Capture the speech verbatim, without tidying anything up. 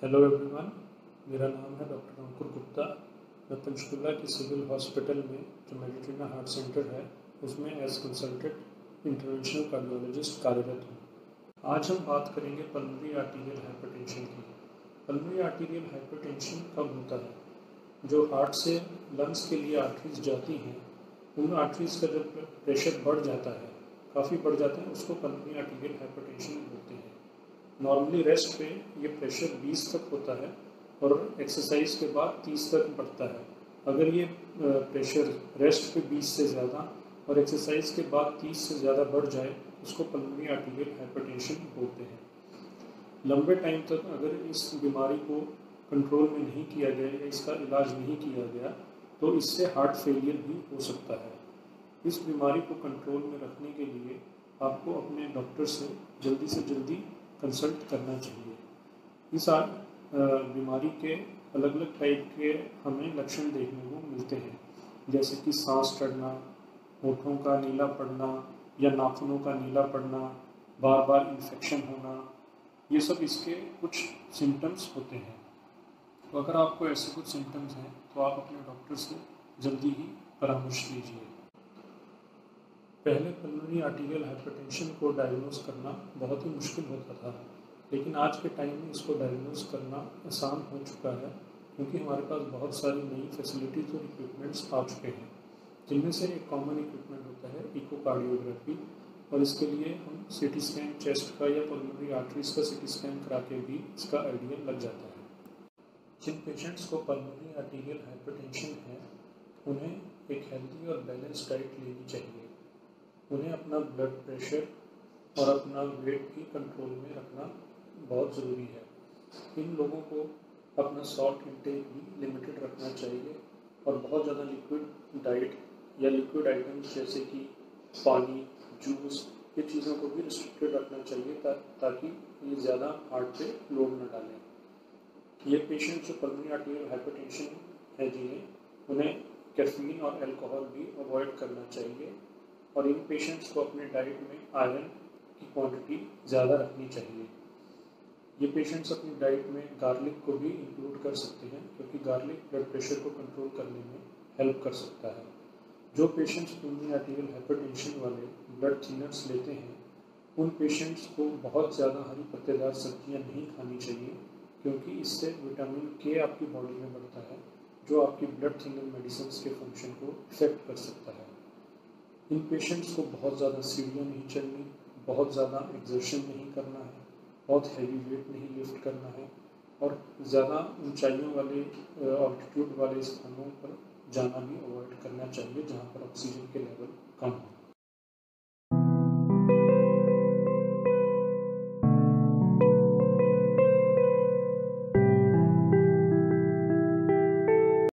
Hello everyone, मेरा नाम है डॉक्टर अंकुर गुप्ता। मैं पंचकुला के सिविल हॉस्पिटल में जो मेडिट्रीना हार्ट सेंटर है उसमें एज कंसल्टेंट इंटरवेंशनल कार्डियोलॉजिस्ट कार्यरत हूँ। आज हम बात करेंगे पल्मोनरी आर्टीरियल हाइपरटेंशन की। पल्मोनरी आर्टीरियल हाइपरटेंशन कब होता है? जो हार्ट से लंग्स के लिए आर्टरीज जाती हैं, उन आर्टरीज का जब प्रेशर बढ़ जाता है, काफ़ी बढ़ जाता है, उसको पल्मोनरी आर्टीरियल हाइपरटेंशन बोलते हैं। नॉर्मली रेस्ट पे ये प्रेशर बीस तक होता है और एक्सरसाइज के बाद तीस तक बढ़ता है। अगर ये प्रेशर रेस्ट पे बीस से ज़्यादा और एक्सरसाइज के बाद तीस से ज़्यादा बढ़ जाए, उसको पल्मोनरी आर्टीरियल हाइपरटेंशन बोलते हैं। लंबे टाइम तक अगर इस बीमारी को कंट्रोल में नहीं किया गया या इसका इलाज नहीं किया गया तो इससे हार्ट फेलियर भी हो सकता है। इस बीमारी को कंट्रोल में रखने के लिए आपको अपने डॉक्टर से जल्दी से जल्दी कंसल्ट करना चाहिए। इस बीमारी के अलग अलग टाइप के हमें लक्षण देखने को मिलते हैं, जैसे कि सांस चढ़ना, होठों का नीला पड़ना या नाखूनों का नीला पड़ना, बार बार इन्फेक्शन होना, ये सब इसके कुछ सिम्टम्स होते हैं। तो अगर आपको ऐसे कुछ सिम्टम्स हैं तो आप अपने डॉक्टर से जल्दी ही परामर्श लीजिए। पहले पल्मोनरी आर्टीरियल हाइपरटेंशन को डायग्नोज करना बहुत ही मुश्किल होता था, लेकिन आज के टाइम में इसको डायग्नोज करना आसान हो चुका है, क्योंकि हमारे पास बहुत सारी नई फैसिलिटीज़ और इक्विपमेंट्स आ चुके हैं, जिनमें से एक कॉमन इक्विपमेंट होता है इकोकार्डियोग्राफी। और इसके लिए हम सीटी स्कैन चेस्ट का या पल्मोनरी आर्टरीज का सीटी स्कैन करा के भी इसका आइडिया लग जाता है। जिन पेशेंट्स को पल्मोनरी आर्टीरियल हाइपरटेंशन है, उन्हें एक हेल्दी और बैलेंस डाइट लेनी चाहिए। उन्हें अपना ब्लड प्रेशर और अपना वेट भी कंट्रोल में रखना बहुत ज़रूरी है। इन लोगों को अपना सॉल्ट इंटेक भी लिमिटेड रखना चाहिए और बहुत ज़्यादा लिक्विड डाइट या लिक्विड आइटम्स जैसे कि पानी, जूस, ये चीज़ों को भी रिस्ट्रिक्टेड रखना चाहिए ता, ताकि ये ज़्यादा हार्ट पे लोड न डालें। ये पेशेंट जो पल्मोनरी आर्टीरियल हाइपरटेंशन है जिन्हें, उन्हें कैफीन और अल्कोहल भी अवॉइड करना चाहिए और इन पेशेंट्स को अपने डाइट में आयरन की क्वांटिटी ज़्यादा रखनी चाहिए। ये पेशेंट्स अपनी डाइट में गार्लिक को भी इंक्लूड कर सकते हैं, क्योंकि गार्लिक ब्लड प्रेशर को कंट्रोल करने में हेल्प कर सकता है। जो पेशेंट्स पल्मोनरी आर्टीरियल हाइपरटेंशन वाले ब्लड थिनर्स लेते हैं, उन पेशेंट्स को बहुत ज़्यादा हरी पत्तेदार सब्जियां नहीं खानी चाहिए, क्योंकि इससे विटामिन के आपकी बॉडी में बढ़ता है, जो आपकी ब्लड थिनर मेडिसिन के फंक्शन को इफेक्ट कर सकता है। इन पेशेंट्स को बहुत ज़्यादा सीढ़ियाँ नहीं चढ़नी, बहुत ज़्यादा एक्सर्शन नहीं करना है, बहुत हैवी वेट नहीं लिफ्ट करना है और ज़्यादा ऊंचाइयों वाले ऑल्टीट्यूड वाले स्थानों पर जाना भी अवॉइड करना चाहिए, जहाँ पर ऑक्सीजन के लेवल कम हो।